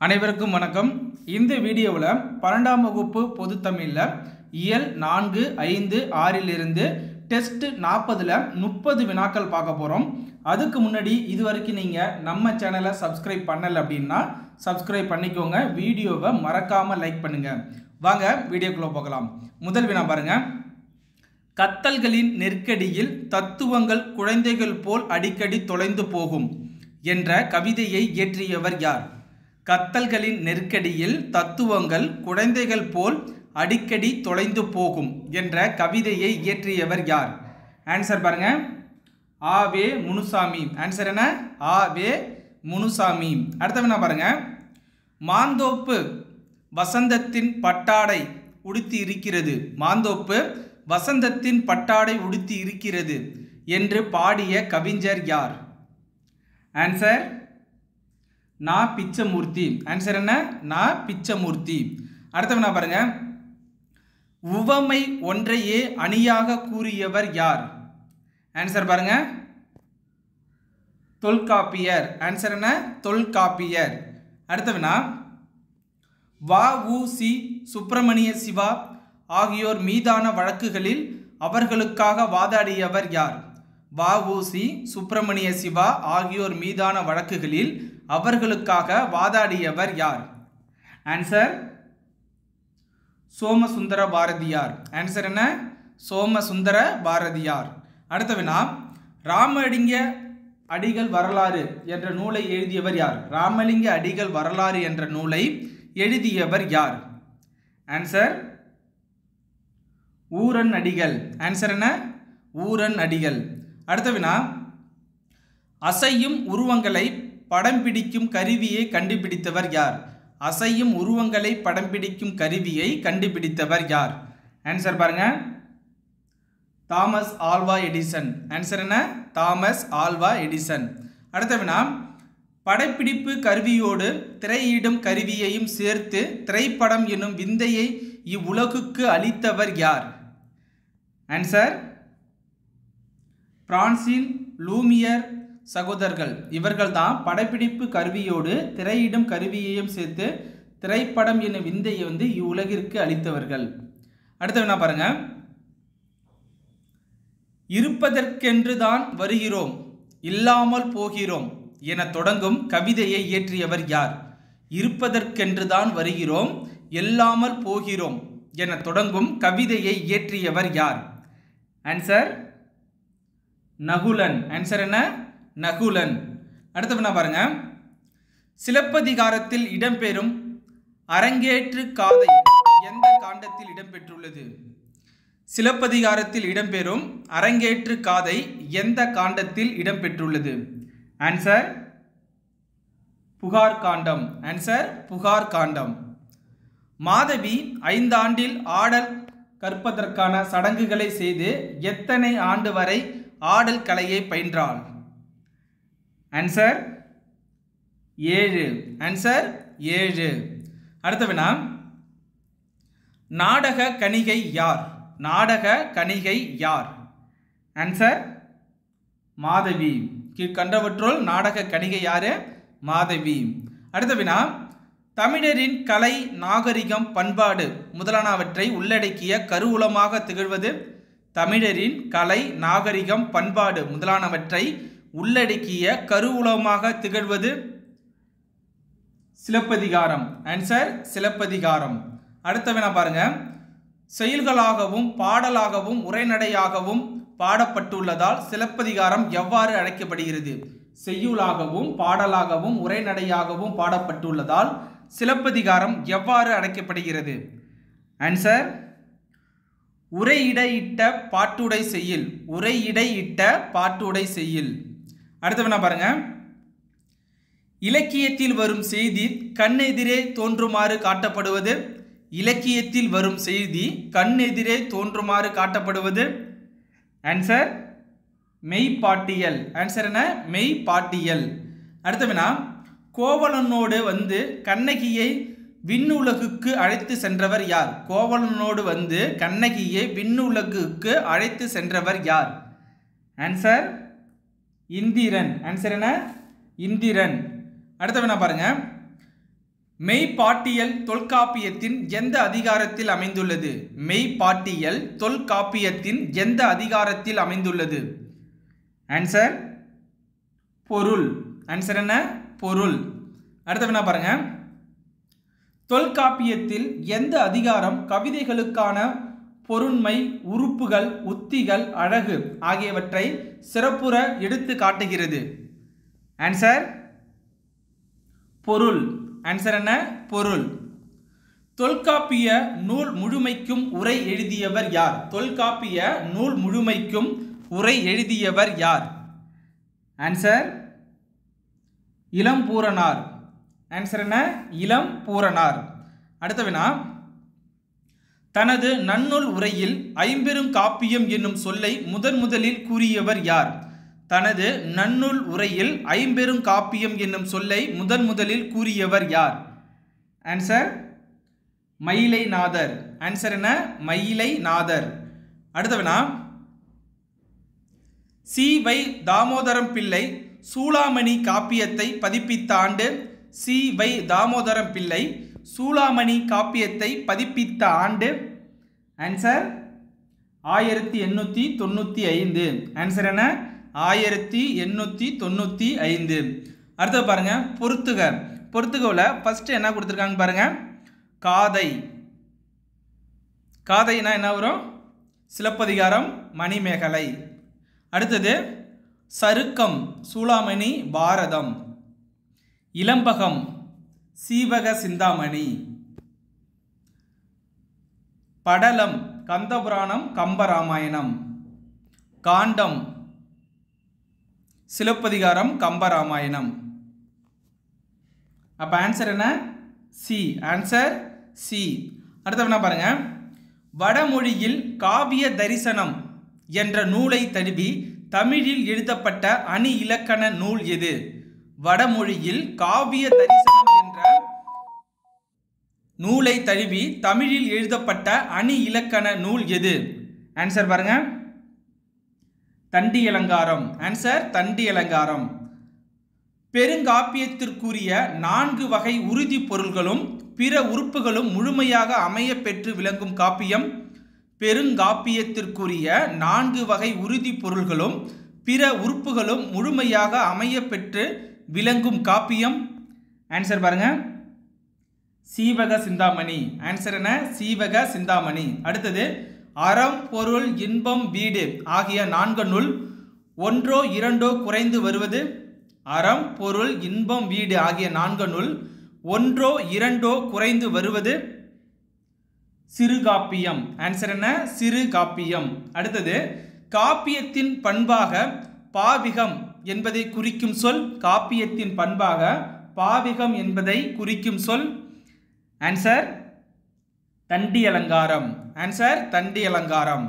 அனைவருக்கும் வணக்கம். இந்த வீடியோவில் 12ஆம் வகுப்பு பொதுத்தமிழில் இயல் 4, 5, 6 டெஸ்ட் 40ல் 30 வினாக்கள் பார்க்க போகிறோம். அதுக்கு முன்னாடி இதுவரைக்கும் நீங்கள் நம்ம சேனலை சப்ஸ்கிரைப் பண்ணலை அப்படின்னா சப்ஸ்கிரைப் பண்ணிக்கோங்க. வீடியோவை மறக்காமல் லைக் பண்ணுங்கள். வாங்க வீடியோக்குள்ளே போகலாம். முதல் வினா பாருங்கள். கத்தல்களின் நெருக்கடியில் தத்துவங்கள் குழந்தைகள் போல் அடிக்கடி தொலைந்து போகும் என்ற கவிதையை இயற்றியவர் யார்? கத்தல்களின் நெருக்கடியில் தத்துவங்கள் குழந்தைகள் போல் அடிக்கடி தொலைந்து போகும் என்ற கவிதையை இயற்றியவர் யார்? ஆன்சர் பாருங்க, ஆவே முனுசாமி. ஆன்சர் என்ன? ஆவே முனுசாமி. அடுத்த வினா பாருங்க. மாந்தோப்பு வசந்தத்தின் பட்டாடை உடுத்தி இருக்கிறது, மாந்தோப்பு வசந்தத்தின் பட்டாடை உடுத்தி இருக்கிறது என்று பாடிய கவிஞர் யார்? ஆன்சர் நா. பிச்சமூர்த்தி. ஆன்சர் என்ன? நா. பிச்சமூர்த்தி. அடுத்த வினா பாருங்க. உவமை ஒன்றையே அணியாக கூறியவர் யார்? ஆன்சர் பாருங்க, தொல்காப்பியர். ஆன்சர் என்ன? தொல்காப்பியர். அடுத்த வினா. வ.உ.சி. சுப்பிரமணிய சிவா ஆகியோர் மீதான வழக்குகளில் அவர்களுக்காக வாதாடியவர் யார்? வ.உ.சி. சுப்பிரமணிய சிவா ஆகியோர் மீதான வழக்குகளில் அவர்களுக்காக வாதாடியவர் யார்? ஆன்சர் சோமசுந்தர பாரதியார். ஆன்சர் என்ன? சோமசுந்தர பாரதியார். அடுத்த வினா. ராமலிங்க அடிகள் வரலாறு என்ற நூலை எழுதியவர் யார்? ராமலிங்க அடிகள் வரலாறு என்ற நூலை எழுதியவர் யார்? ஆன்சர் ஊரன் அடிகள். ஆன்சர் என்ன? ஊரன் அடிகள். அடுத்த வினா. அசையும் உருவங்களை படம் பிடிக்கும் கருவியை கண்டுபிடித்தவர் யார்? அசையும் உருவங்களை படம் பிடிக்கும் கருவியை கண்டுபிடித்தவர் யார்? ஆன்சர் பாருங்க, தாமஸ் ஆல்வா எடிசன். ஆன்சர் என்ன? Thomas Alva Edison. அடுத்த வினா. படப்பிடிப்பு கருவியோடு திரையிடும் கருவியையும் சேர்த்து திரைப்படம் என்னும் விந்தையை இவ்வுலகுக்கு அளித்தவர் யார்? ஆன்சர் பிரான்சின் லூமியர் சகோதரர்கள். இவர்கள் தான் படப்பிடிப்பு கருவியோடு திரையிடும் கருவியையும் சேர்த்து திரைப்படம் என்னும் விந்தையை இவ்வுலகிற்கு அளித்தவர்கள். அடுத்த வினா பாருங்க. இருப்பதற்கென்று தான் வருகிறோம் இல்லாமல் போகிறோம் என தொடங்கும் கவிதையை இயற்றியவர் யார்? இருப்பதற்கென்று தான் வருகிறோம் இல்லாமல் போகிறோம் என தொடங்கும் கவிதையை இயற்றியவர் யார்? ஆன்சர் நகுலன். ஆன்சர் என்ன? நகுலன். அடுத்த வினா பாருங்க. சிலப்பதிகாரத்தில் இடம்பெறும் அரங்கேற்று காதை எந்த காண்டத்தில் இடம்பெற்றுள்ளது? சிலப்பதிகாரத்தில் இடம்பெறும் அரங்கேற்று காதை எந்த காண்டத்தில் இடம்பெற்றுள்ளது? ஆன்சர் புகார் காண்டம். ஆன்சர் புகார் காண்டம். மாதவி 5 ஆண்டில் ஆடல் கற்பதற்கான சடங்குகளை செய்து எத்தனை ஆண்டு வரை ஆடல் கலையை பயின்றாள்? ஆன்சர் 7. ஆன்சர் 7. அடுத்த வினா. நாடக கணிகை யார்? நாடக கணிகை யார்? ஆன்சர் மாதவி. கீழ்கண்டவற்றுள் நாடக கணிகை யாரு? மாதவி. அடுத்த வினா. தமிழரின் கலை நாகரிகம் பண்பாடு முதலானவற்றை உள்ளடக்கிய கருவூலமாக திகழ்வது? தமிழரின் கலை நாகரிகம் பண்பாடு முதலானவற்றை உள்ளடக்கிய கருவூலமாக திகழ்வது? சிலப்பதிகாரம். ஆன்சர் சிலப்பதிகாரம். அடுத்த வினா பாருங்க. செயல்களாகவும் பாடலாகவும் உரைநடையாகவும் பாடப்பட்டுள்ளதால் சிலப்பதிகாரம் எவ்வாறு அழைக்கப்படுகிறது? செய்யுளாகவும் பாடலாகவும் உரைநடையாகவும் பாடப்பட்டுள்ளதால் சிலப்பதிகாரம் எவ்வாறு அழைக்கப்படுகிறது? ஆன்சர் உரையிடையிட்ட பாட்டுடை செய்யுள். உரையிடையிட்ட பாட்டுடை செய்யுள். அடுத்த வினா பாருங்க. இலக்கியத்தில் வரும் செய்தி கண்ணெதிரே தோன்றுமாறு காட்டப்படுவது? இலக்கியத்தில் வரும் செய்தி கண்ணெதிரே தோன்றுமாறு காட்டப்படுவது? ஆன்சர் மெய்ப்பாட்டியல். ஆன்சர் என்ன? மெய்ப்பாட்டியல். அடுத்த வினா. கோவலனோடு கண்ணகியை விண்ணுலகுக்கு அழைத்து சென்றவர் யார்? கோவலனோடு கண்ணகியை விண்ணுலகுக்கு அழைத்து சென்றவர் யார்? ஆன்சர் இந்திரன். ஆன்சர் என்ன? இந்திரன். அடுத்த வினா பாருங்க. மெய்ப்பாட்டியல் தொல்காப்பியத்தின் எந்த அதிகாரத்தில் அமைந்துள்ளது? மெய்ப்பாட்டியல் தொல்காப்பியத்தின் எந்த அதிகாரத்தில் அமைந்துள்ளது? ஆன்சர் பொருள். ஆன்சர் என்ன? பொருள். அடுத்த வினா பாருங்க. தொல்காப்பியத்தில் எந்த அதிகாரம் கவிதைகளுக்கான பொருண்மை, உறுப்புகள், உத்திகள், அழகு ஆகியவற்றை சிறப்புற எடுத்து காட்டுகிறது? ஆன்சர் பொருள். ஆன்சர் என்ன? பொருள். தொல்காப்பிய நூல் முழுமைக்கும் உரை எழுதியவர் யார்? தொல்காப்பிய நூல் முழுமைக்கும் உரை எழுதியவர் யார்? ஆன்சர் இளம்பூரணார். ஆன்சர் என்ன? இளம்பூரணார். அடுத்த வினா. தனது நன்னூல் உரையில் ஐம்பெரும் காப்பியம் என்னும் சொல்லை முதலில் கூறியவர் யார்? தனது நன்னூல் உரையில் ஐம்பெரும் காப்பியம் என்னும் சொல்லை முதலில் கூறியவர் யார்? ஆன்சர் மயிலைநாதர். ஆன்சர் என்ன? மயிலைநாதர். அடுத்த வினா. சி. வை. தாமோதரம் பிள்ளை சூளாமணி காப்பியத்தை பதிப்பித்த ஆண்டு? சி. வை. தாமோதரம் பிள்ளை சூளாமணி காப்பியத்தை பதிப்பித்த ஆண்டு? ஆன்சர் 1895. ஆன்சர் என்ன? 1895. அடுத்து பாருங்க. பொறுத்துக. பொறுத்துகவில் ஃபர்ஸ்ட் என்ன கொடுத்துருக்காங்க பாருங்க. காதை. காதைனா என்ன வரும்? சிலப்பதிகாரம், மணிமேகலை. அடுத்தது சருக்கம், சூளாமணி, பாரதம். இளம்பகம், சீவக சிந்தாமணி. படலம், கந்தபுராணம், கம்பராமாயணம். காண்டம், சிலப்பதிகாரம், கம்பராமாயணம். அப்ப ஆன்சர் என்ன? சி. Answer C. அடுத்த பாருங்க. வடமொழியில் காவிய தரிசனம் என்ற நூலை தழுவி தமிழில் எழுதப்பட்ட அணி இலக்கண நூல் எது? வடமொழியில் காவிய தரிசனம் என்ற நூலை தழுவி தமிழில் எழுதப்பட்ட அணி இலக்கண நூல் எது? ஆன்சர் பாருங்க. தண்டி அலங்காரம். ஆன்சர் தண்டி அலங்காரம். பெருங்காப்பியத்திற்குரிய 4 வகை உறுதி பொருள்களும் பிற உறுப்புகளும் முழுமையாக அமைய பெற்று விளங்கும் காப்பியம்? பெருங்காப்பியத்திற்குரிய 4 வகை உறுதி பொருள்களும் பிற உறுப்புகளும் முழுமையாக அமைய பெற்று விளங்கும் காப்பியம்? ஆன்சர் பாருங்க. சீவக சிந்தாமணி. ஆன்சர் என்ன? சீவக சிந்தாமணி. அடுத்தது அறம், பொருள், இன்பம், வீடு ஆகிய 4 நூல் ஒன்றோ இரண்டோ குறைந்து வருவது? அறம், பொருள், இன்பம், வீடு ஆகிய 4 நூல் ஒன்றோ இரண்டோ குறைந்து வருவது? சிறுகாப்பியம். ஆன்சர் என்ன? சிறுகாப்பியம். அடுத்தது காப்பியத்தின் பண்பாக பாவிகம் என்பதை குறிக்கும் சொல்? காப்பியத்தின் பண்பாக பாவிகம் என்பதை குறிக்கும் சொல்? ஆன்சர் தண்டி அலங்காரம். ஆன்சர் தண்டி அலங்காரம்.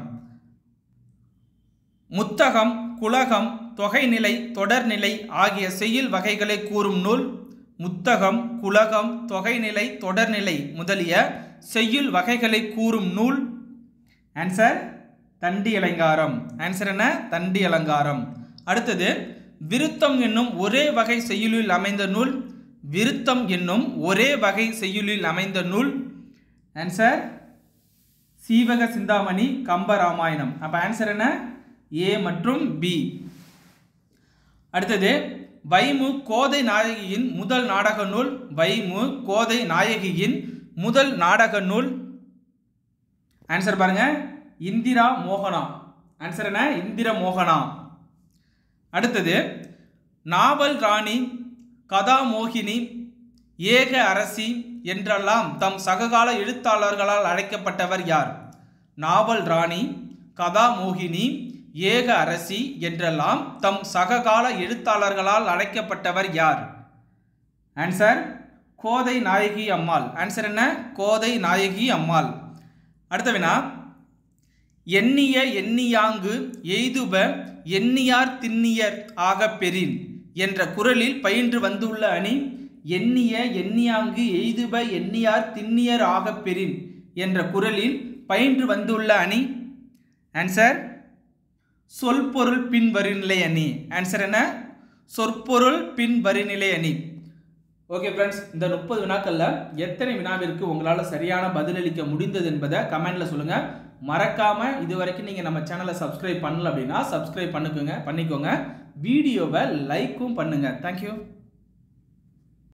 முத்தகம், குலகம், தொகைநிலை, தொடர்நிலை ஆகிய செய்யுள் வகைகளை கூறும் நூல்? முத்தகம், குலகம், தொகைநிலை, தொடர்நிலை முதலிய செய்யுள் வகைகளை கூறும் நூல்? ஆன்சர் தண்டி அலங்காரம். ஆன்சர் என்ன? தண்டி அலங்காரம். அடுத்தது விருத்தம் என்னும் ஒரே வகை செய்யுளில் அமைந்த நூல்? விருத்தம் என்னும் ஒரே வகை செய்யுளில் அமைந்த நூல்? ஆன்சர் சீவக சிந்தாமணி, கம்பராமாயணம். அப்ப ஆன்சர் என்ன? ஏ மற்றும் பி. அடுத்தது வைமு கோதை நாயகியின் முதல் நாடக நூல்? வைமு கோதை நாயகியின் முதல் நாடக நூல்? ஆன்சர் பாருங்க. இந்திரா மோகனா. ஆன்சர் என்ன? இந்திரா மோகனா. அடுத்தது நாவல் ராணி, கதாமோகினி, ஏக அரசி என்றெல்லாம் தம் சககால எழுத்தாளர்களால் அழைக்கப்பட்டவர் யார்? நாவல் ராணி, கதாமோகினி, ஏக அரசி என்றெல்லாம் தம் சககால எழுத்தாளர்களால் அழைக்கப்பட்டவர் யார்? ஆன்சர் கோதை நாயகி அம்மாள். ஆன்சர் என்ன? கோதை நாயகி அம்மாள். அடுத்த வினா. எண்ணிய எண்ணியாங்கு எய்துப எண்ணியார் திண்ணியர் ஆக பெறின் என்ற குறளில் பயின்று வந்துள்ள அணி? எண்ணிய எண்ணியாங்கு எய்துப எண்ணியார் திண்ணியர் ஆக பெறின் என்ற குறளில் பயின்று வந்துள்ள அணி? ஆன்சர் சொல்பொருள் பின் வருநிலை அணி. ஆன்சர் என்ன? சொற்பொருள் பின் வருநிலை அணி. ஓகே ஃப்ரெண்ட்ஸ், இந்த 30 வினாக்கள்ல எத்தனை வினாவிற்கு உங்களால் சரியான பதிலளிக்க முடிந்தது என்பதை கமெண்ட்ல சொல்லுங்க. மறக்காம இதுவரைக்கும் நீங்க நம்ம சேனலை சப்ஸ்கிரைப் பண்ணல அப்படின்னா சப்ஸ்கிரைப் பண்ணிக்கோங்க. வீடியோவை லைக்கும் பண்ணுங்க. தேங்க்யூ.